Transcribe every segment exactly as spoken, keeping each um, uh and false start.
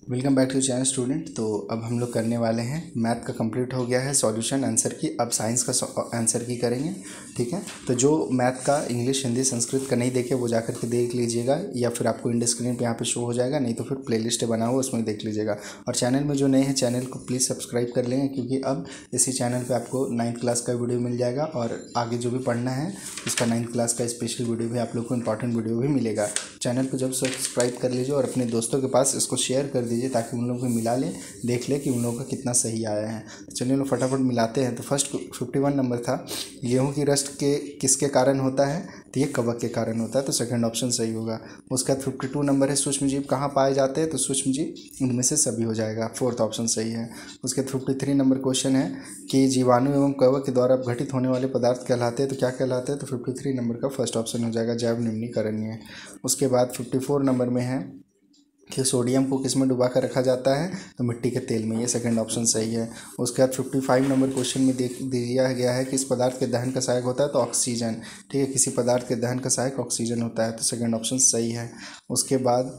Welcome back to channel student. तो अब हम लोग करने वाले हैं मैथ का कंप्लीट हो गया है सॉल्यूशन आंसर की। अब साइंस का आंसर की करेंगे, ठीक है। तो जो मैथ का इंग्लिश हिंदी संस्कृत का नहीं देखे वो जाकर के देख लीजिएगा, या फिर आपको इंडिया स्क्रीन पे यहाँ पे शो हो जाएगा, नहीं तो फिर प्लेलिस्ट बना हुआ उसमें देख लीजिएगा। और चैनल में जो नए हैं चैनल को प्लीज़ सब्सक्राइब कर लेंगे, क्योंकि अब इसी चैनल पर आपको नाइन्थ क्लास का वीडियो मिल जाएगा और आगे जो भी पढ़ना है उसका नाइन्थ क्लास का स्पेशल वीडियो भी आप लोग को इंपॉर्टेंट वीडियो भी मिलेगा। चैनल को जब सब्सक्राइब कर लीजिए और अपने दोस्तों के पास इसको शेयर कर दीजिए, ताकि उन लोगों को मिला ले, देख ले कि उन लोगों का कितना सही आया है। तो चलिए लोग फटाफट मिलाते हैं। तो फर्स्ट फिफ्टी वन नंबर था, गेहूं की रस्ट के किसके कारण होता है? तो ये कवक के कारण होता है, तो सेकंड ऑप्शन सही होगा। उसके बाद फिफ्टी टू नंबर है, सूक्ष्म जीव कहाँ पाए जाते हैं? तो सूक्ष्म जीव इनमें से सभी हो जाएगा, फोर्थ ऑप्शन सही है। उसके बाद फिफ्टी थ्री नंबर क्वेश्चन है कि जीवाणु एवं कवक के द्वारा घटित होने वाले पदार्थ कहलाते हैं, तो क्या कहलाते हैं? तो फिफ्टी थ्री नंबर का फर्स्ट ऑप्शन हो जाएगा, जैव निम्नीकरणीय। उसके बाद फिफ्टी फोर नंबर में है कि सोडियम को किस में डुबा कर रखा जाता है? तो मिट्टी के तेल में, ये सेकंड ऑप्शन सही है। उसके बाद फिफ्टी फाइव नंबर क्वेश्चन में देख दिया गया है कि इस पदार्थ के दहन का सहायक होता है, तो ऑक्सीजन, ठीक है। किसी पदार्थ के दहन का सहायक ऑक्सीजन होता है, तो सेकंड ऑप्शन सही है। उसके बाद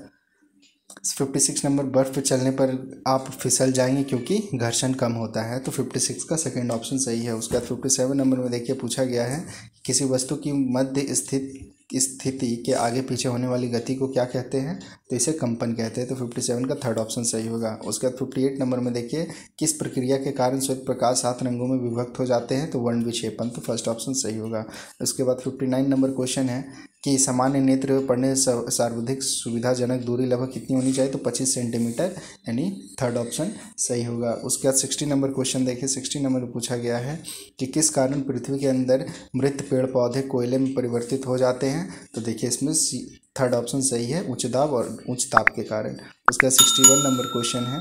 फिफ्टी सिक्स नंबर, बर्फ़ पे चलने पर आप फिसल जाएंगे क्योंकि घर्षण कम होता है, तो फिफ्टी सिक्स का सेकंड ऑप्शन सही है। उसके बाद फिफ्टी सेवन नंबर में देखिए पूछा गया है किसी वस्तु की मध्य स्थित स्थिति के आगे पीछे होने वाली गति को क्या कहते हैं? तो इसे कंपन कहते हैं, तो फिफ्टी सेवन का थर्ड ऑप्शन सही होगा। उसके बाद फिफ्टी एट नंबर में देखिए किस प्रक्रिया के कारण श्वेत प्रकाश सात रंगों में विभक्त हो जाते हैं? तो वर्ण विक्षेपण, तो फर्स्ट ऑप्शन सही होगा। उसके बाद फिफ्टी नाइन नंबर क्वेश्चन है कि सामान्य नेत्र पढ़ने सर्वाधिक सुविधाजनक दूरी लगभग कितनी होनी चाहिए? तो पच्चीस सेंटीमीटर, यानी थर्ड ऑप्शन सही होगा। उसके बाद सिक्सटी नंबर क्वेश्चन देखिए, सिक्सटी नंबर में पूछा गया है कि किस कारण पृथ्वी के अंदर मृत पेड़ पौधे कोयले में परिवर्तित हो जाते हैं? तो देखिए इसमें थर्ड ऑप्शन सही है, उच्च दाब और उच्च ताप के कारण। उसका सिक्सटी वन नंबर क्वेश्चन है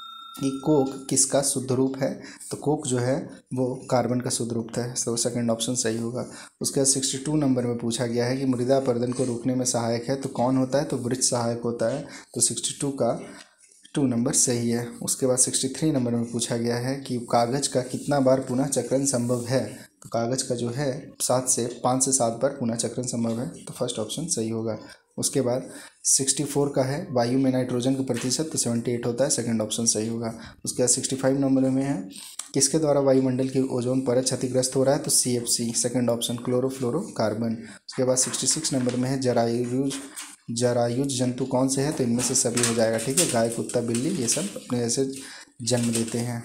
कि कोक किसका शुद्ध रूप है? तो कोक जो है वो कार्बन का शुद्ध रूप है, तो सेकंड ऑप्शन सही होगा। उसके बाद सिक्सटी टू नंबर में पूछा गया है कि मृदा अपरदन को रोकने में सहायक है, तो कौन होता है? तो वृक्ष सहायक होता है, तो सिक्सटी टू का टू नंबर सही है। उसके बाद सिक्सटी थ्री नंबर में पूछा गया है कि कागज़ का कितना बार पुनः चक्रण संभव है? तो कागज़ का जो है सात से पाँच से सात बार पुनः चक्रण संभव है, तो फर्स्ट ऑप्शन सही होगा। उसके बाद सिक्सटी फोर का है वायु में नाइट्रोजन का प्रतिशत, तो सेवेंटी एट होता है, सेकंड ऑप्शन सही होगा। उसके बाद सिक्सटी फाइव नंबर में है किसके द्वारा वायुमंडल की ओजोन परत क्षतिग्रस्त हो रहा है? तो C F C, second option chlorofluorocarbon. उसके बाद सिक्सटी सिक्स नंबर में है जरायुज जरायुज जंतु कौन से हैं? तो इनमें से सभी हो जाएगा, ठीक है। गाय, कुत्ता, बिल्ली, ये सब अपने जैसे जन्म देते हैं।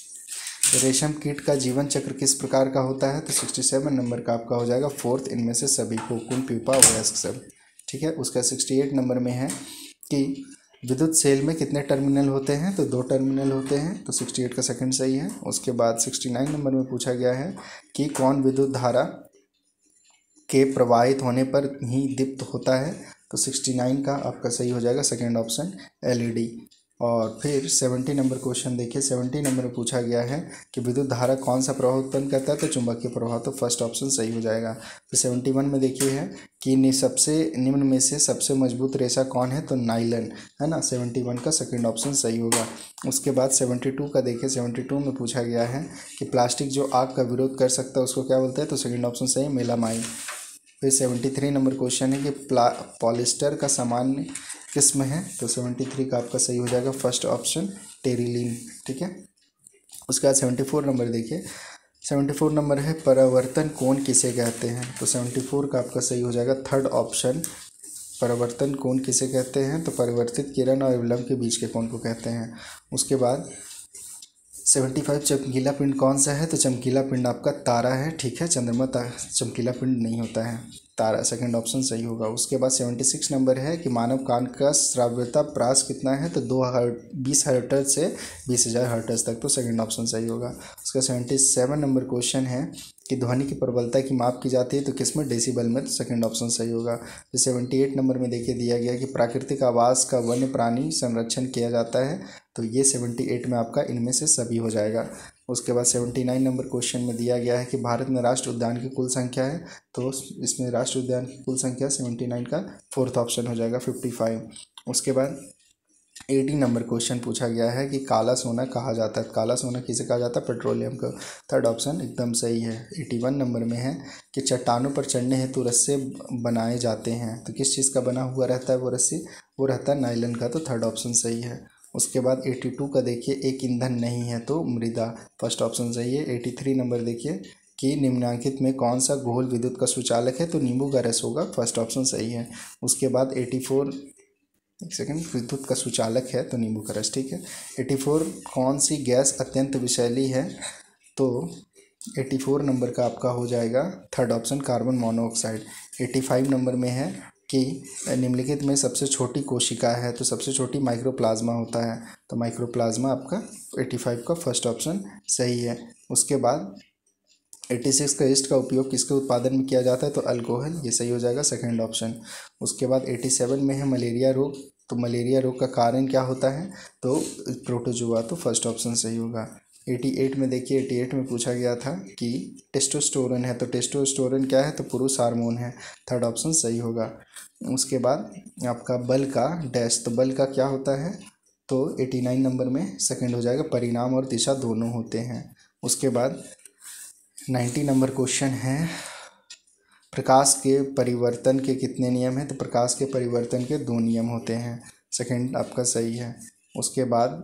रेशम कीट का जीवन चक्र किस प्रकार का होता है? तो सिक्सटी सेवन नंबर का आपका हो जाएगा फोर्थ, इनमें से सभी, कोकून, प्यूपा, वयस्क सब, ठीक है। उसका सिक्सटी एट नंबर में है कि विद्युत सेल में कितने टर्मिनल होते हैं? तो दो टर्मिनल होते हैं, तो सिक्सटी एट का सेकंड सही है। उसके बाद सिक्सटी नाइन नंबर में पूछा गया है कि कौन विद्युत धारा के प्रवाहित होने पर ही दीप्त होता है? तो सिक्सटी नाइन का आपका सही हो जाएगा, second option L E D. और फिर सेवेंटी नंबर क्वेश्चन देखिए, सेवेंटी नंबर में पूछा गया है कि विद्युत धारा कौन सा प्रवाह उत्पन्न करता है? तो चुंबकीय प्रवाह, तो फर्स्ट ऑप्शन सही हो जाएगा। फिर सेवेंटी वन में देखिए है कि सबसे निम्न में से सबसे मजबूत रेशा कौन है? तो नाइलन, है ना, सेवेंटी वन का सेकंड ऑप्शन सही होगा। उसके बाद सेवेंटी टू का देखिए, सेवेंटी टू में पूछा गया है कि प्लास्टिक जो आग का विरोध कर सकता है उसको क्या बोलते हैं? तो सेकंड ऑप्शन सही है, मेलामाइन। फिर सेवेंटी थ्री नंबर क्वेश्चन है कि पॉलिस्टर का सामान्य किस्म है? तो सेवेंटी थ्री का आपका सही हो जाएगा, फर्स्ट ऑप्शन टेरिलीन, ठीक है। उसके बाद सेवेंटी फोर नंबर देखिए, सेवेंटी फोर नंबर है परावर्तन कोण किसे कहते हैं? तो सेवेंटी फोर का आपका सही हो जाएगा, थर्ड ऑप्शन, परावर्तन कोण किसे कहते हैं? तो परिवर्तित किरण और विलंब के बीच के कोण को कहते हैं। उसके बाद सेवेंटी फाइव चमकीला पिंड कौन सा है? तो चमकीला पिंड आपका तारा है, ठीक है। चंद्रमा चमकीला पिंड नहीं होता है, तारा, सेकंड ऑप्शन सही होगा। उसके बाद सेवेंटी सिक्स नंबर है कि मानव कान का श्राव्यता प्रास कितना है? तो दो बीस हर्ट्ज से बीस हज़ार हर्ट्ज तक, तो सेकंड ऑप्शन सही होगा। उसका सेवेंटी सेवन नंबर क्वेश्चन है कि ध्वनि की प्रबलता की माप की जाती है, तो किस में? डेसिबल में, तो सेकंड ऑप्शन सही होगा। तो सेवेंटी एट नंबर में देखिए दिया गया कि प्राकृतिक आवास का वन्य प्राणी संरक्षण किया जाता है, तो ये सेवेंटी एट में आपका इनमें से सभी हो जाएगा। उसके बाद सेवेंटी नाइन नंबर क्वेश्चन में दिया गया है कि भारत में राष्ट्रीय उद्यान की कुल संख्या है, तो इसमें राष्ट्रीय उद्यान की कुल संख्या सेवेंटी नाइन का फोर्थ ऑप्शन हो जाएगा, फिफ्टी फाइव। उसके बाद एटी नंबर क्वेश्चन पूछा गया है कि काला सोना कहा जाता है? काला सोना किसे कहा जाता है? पेट्रोलियम को, थर्ड ऑप्शन एकदम सही है। एटी वन नंबर में है कि चट्टानों पर चढ़ने हेतु रस्से बनाए जाते हैं, तो किस चीज़ का बना हुआ रहता है वो रस्सी? वो रहता है नायलन का, तो थर्ड ऑप्शन सही है। उसके बाद एटी टू का देखिए एक ईंधन नहीं है तो मृदा, फर्स्ट ऑप्शन सही है। एटी थ्री नंबर देखिए कि निम्नलिखित में कौन सा घोल विद्युत का सुचालक है तो नींबू का रस होगा, फर्स्ट ऑप्शन सही है। उसके बाद एटी फोर, एक सेकंड, विद्युत का सुचालक है तो नींबू का रस, ठीक है। एटी फोर कौन सी गैस अत्यंत विषैली है तो एटी फोर नंबर का आपका हो जाएगा third option carbon monoxide. Eighty five number में है कि निम्नलिखित में सबसे छोटी कोशिका है तो सबसे छोटी माइक्रोप्लाज्मा होता है तो माइक्रोप्लाज्मा आपका एटी फाइव का फर्स्ट ऑप्शन सही है। उसके बाद एटी सिक्स का ईस्ट का उपयोग किसके उत्पादन में किया जाता है तो अल्कोहल, ये सही हो जाएगा सेकंड ऑप्शन। उसके बाद एटी सेवन में है मलेरिया रोग, तो मलेरिया रोग का कारण क्या होता है तो प्रोटोजुआ, तो फर्स्ट ऑप्शन सही होगा। एटी एट में देखिए, एटी एट में पूछा गया था कि टेस्टोस्टेरोन है तो टेस्टोस्टेरोन क्या है तो पुरुष हार्मोन है, थर्ड ऑप्शन सही होगा। उसके बाद आपका बल का डैश, तो बल का क्या होता है तो एटी नाइन नंबर में सेकंड हो जाएगा, परिणाम और दिशा दोनों होते हैं। उसके बाद नाइन्टी नंबर क्वेश्चन है प्रकाश के परिवर्तन के कितने नियम हैं तो प्रकाश के परिवर्तन के दो नियम होते हैं, सेकंड आपका सही है। उसके बाद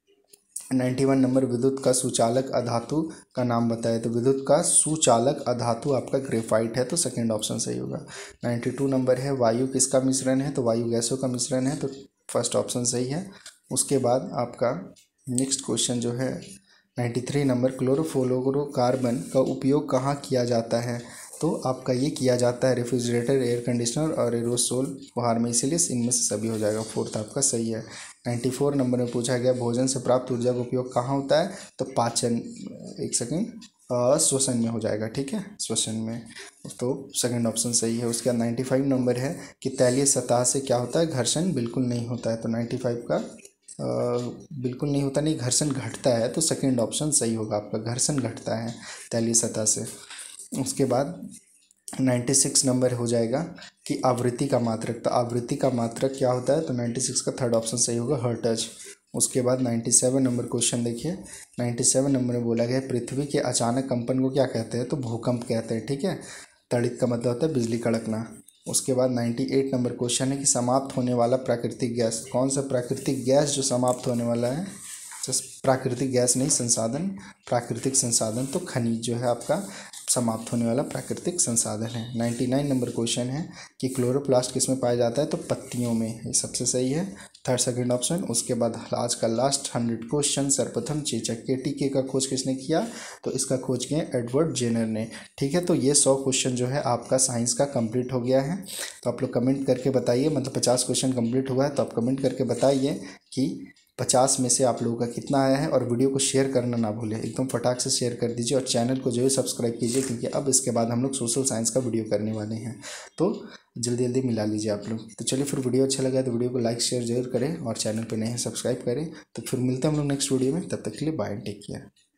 नाइन्टी वन नंबर विद्युत का सुचालक अधातु का नाम बताए तो विद्युत का सुचालक अधातु आपका ग्रेफाइट है तो सेकंड ऑप्शन सही होगा। नाइन्टी टू नंबर है वायु किसका मिश्रण है तो वायु गैसों का मिश्रण है तो फर्स्ट ऑप्शन सही है। उसके बाद आपका नेक्स्ट क्वेश्चन जो है नाइन्टी थ्री नंबर क्लोरोफ्लोरोकार्बन का उपयोग कहाँ किया जाता है तो आपका ये किया जाता है रेफ्रिजरेटर, एयर कंडीशनर और एरोसोल फुहार में, इसीलिए इनमें से सभी हो जाएगा, फोर्थ आपका सही है। नाइन्टी फोर नंबर में पूछा गया भोजन से प्राप्त ऊर्जा का उपयोग कहाँ होता है तो पाचन, एक सेकेंड, श्वसन में हो जाएगा, ठीक है, श्वसन में, तो सेकंड ऑप्शन सही है। उसके बाद नाइन्टी फाइव नंबर है कि तैलीय सतह से क्या होता है घर्षण बिल्कुल नहीं होता है तो नाइन्टी फाइव का आ, बिल्कुल नहीं होता नहीं घर्षण घटता है तो सेकंड ऑप्शन सही होगा आपका, घर्षण घटता है तैलीय सतह से। उसके बाद नाइन्टी सिक्स नंबर हो जाएगा कि आवृत्ति का मात्रक, तो आवृत्ति का मात्रक क्या होता है तो नाइन्टी सिक्स का थर्ड ऑप्शन सही होगा हर्ट्ज। उसके बाद नाइन्टी सेवन नंबर क्वेश्चन देखिए, नाइन्टी सेवन नंबर में बोला गया पृथ्वी के अचानक कंपन को क्या कहते हैं तो भूकंप कहते हैं, ठीक है, तड़ित का मतलब होता है बिजली कड़कना। उसके बाद नाइन्टी एट नंबर क्वेश्चन है कि समाप्त होने वाला प्राकृतिक गैस, कौन सा प्राकृतिक गैस जो समाप्त होने वाला है, प्राकृतिक गैस नहीं संसाधन, प्राकृतिक संसाधन तो खनिज जो है आपका समाप्त होने वाला प्राकृतिक संसाधन है। नाइन्टी नाइन नंबर क्वेश्चन है कि क्लोरोप्लास्ट किस में पाया जाता है तो पत्तियों में, ये सबसे सही है, थर्ड सेकंड ऑप्शन। उसके बाद आज का लास्ट हंड्रेड क्वेश्चन, सर्वप्रथम चेचक के टीके का खोज किसने किया तो इसका खोज किया एडवर्ड जेनर ने, ठीक है। तो ये सौ क्वेश्चन जो है आपका साइंस का कंप्लीट हो गया है। तो आप लोग कमेंट करके बताइए, मतलब पचास क्वेश्चन कंप्लीट हुआ है तो आप कमेंट करके बताइए कि पचास में से आप लोगों का कितना आया है। और वीडियो को शेयर करना ना भूलें, एकदम फटाक से शेयर कर दीजिए और चैनल को जो है सब्सक्राइब कीजिए, क्योंकि अब इसके बाद हम लोग सोशल साइंस का वीडियो करने वाले हैं, तो जल्दी जल्दी मिला लीजिए आप लोग। तो चलिए फिर, वीडियो अच्छा लगा तो वीडियो को लाइक शेयर जरूर करें और चैनल पर नए हैं सब्सक्राइब करें। तो फिर मिलते हैं हम लोग नेक्स्ट वीडियो में, तब तक के लिए बाय, टेक केयर।